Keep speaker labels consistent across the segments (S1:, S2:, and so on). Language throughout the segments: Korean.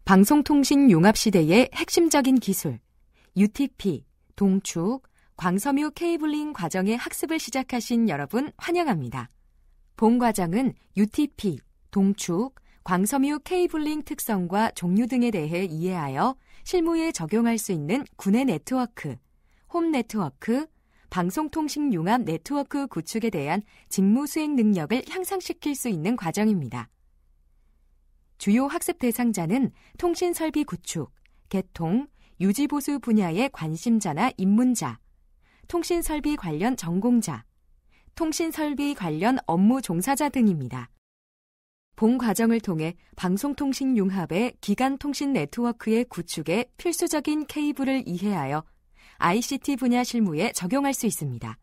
S1: 방송통신 융합 시대의 핵심적인 기술, UTP, 동축, 광섬유 케이블링 과정의 학습을 시작하신 여러분 환영합니다. 본 과정은 UTP, 동축, 광섬유 케이블링 특성과 종류 등에 대해 이해하여 실무에 적용할 수 있는 구내 네트워크, 홈 네트워크, 방송통신 융합 네트워크 구축에 대한 직무 수행 능력을 향상시킬 수 있는 과정입니다. 주요 학습 대상자는 통신설비 구축, 개통, 유지보수 분야의 관심자나 입문자, 통신설비 관련 전공자, 통신설비 관련 업무 종사자 등입니다. 본 과정을 통해 방송통신 융합의 기간통신 네트워크의 구축에 필수적인 케이블을 이해하여 ICT 분야 실무에 적용할 수 있습니다.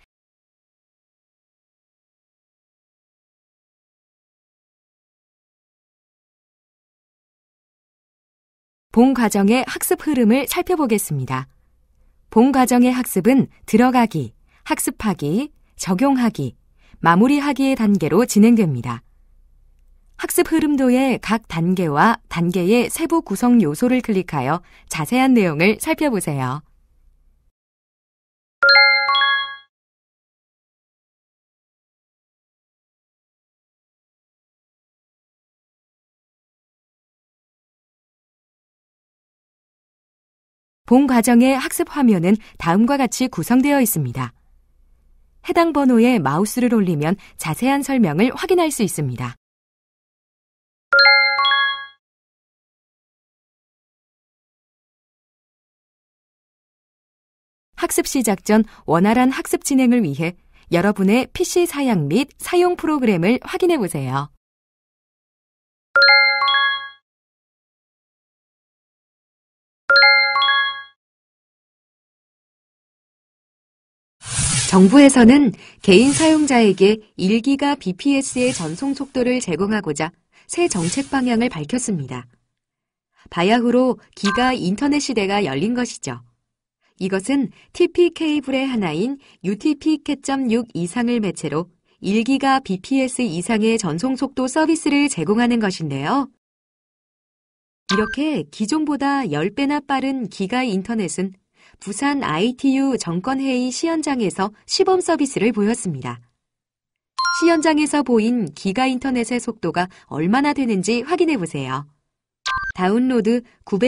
S1: 본 과정의 학습 흐름을 살펴보겠습니다. 본 과정의 학습은 들어가기, 학습하기, 적용하기, 마무리하기의 단계로 진행됩니다. 학습 흐름도의 각 단계와 단계의 세부 구성 요소를 클릭하여 자세한 내용을 살펴보세요. 본 과정의 학습 화면은 다음과 같이 구성되어 있습니다. 해당 번호에 마우스를 올리면 자세한 설명을 확인할 수 있습니다. 학습 시작 전 원활한 학습 진행을 위해 여러분의 PC 사양 및 사용 프로그램을 확인해 보세요. 정부에서는 개인 사용자에게 1GBps의 전송 속도를 제공하고자 새 정책 방향을 밝혔습니다. 바야흐로 기가 인터넷 시대가 열린 것이죠. 이것은 TP 케이블의 하나인 UTP-6 이상을 매체로 1GBps 이상의 전송 속도 서비스를 제공하는 것인데요. 이렇게 기존보다 10배나 빠른 기가 인터넷은 부산 ITU 정권회의 시연장에서 시범 서비스를 보였습니다. 시연장에서 보인 기가 인터넷의 속도가 얼마나 되는지 확인해 보세요. 다운로드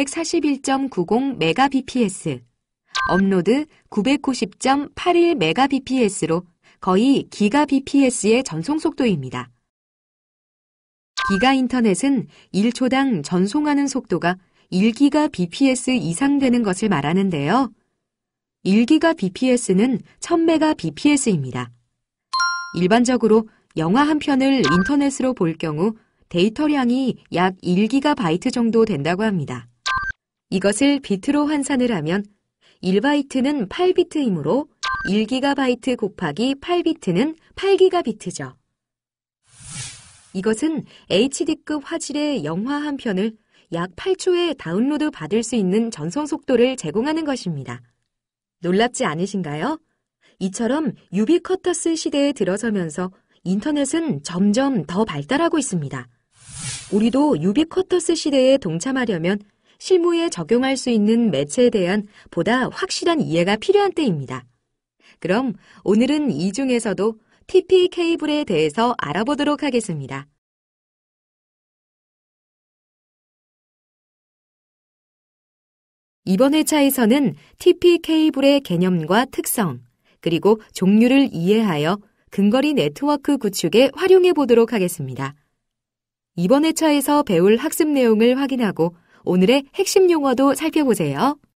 S1: 941.90Mbps, 업로드 990.81Mbps로 거의 기가bps의 전송 속도입니다. 기가 인터넷은 1초당 전송하는 속도가 1GBps 이상 되는 것을 말하는데요. 1GBps는 1000Mbps입니다. 일반적으로 영화 한 편을 인터넷으로 볼 경우 데이터량이 약 1GB 정도 된다고 합니다. 이것을 비트로 환산을 하면 1바이트는 8비트이므로 1GB 곱하기 8비트는 8GB죠. 이것은 HD급 화질의 영화 한 편을 약 8초에 다운로드 받을 수 있는 전송 속도를 제공하는 것입니다. 놀랍지 않으신가요? 이처럼 유비쿼터스 시대에 들어서면서 인터넷은 점점 더 발달하고 있습니다. 우리도 유비쿼터스 시대에 동참하려면 실무에 적용할 수 있는 매체에 대한 보다 확실한 이해가 필요한 때입니다. 그럼 오늘은 이 중에서도 TP 케이블에 대해서 알아보도록 하겠습니다. 이번 회차에서는 TP 케이블의 개념과 특성, 그리고 종류를 이해하여 근거리 네트워크 구축에 활용해 보도록 하겠습니다. 이번 회차에서 배울 학습 내용을 확인하고 오늘의 핵심 용어도 살펴보세요.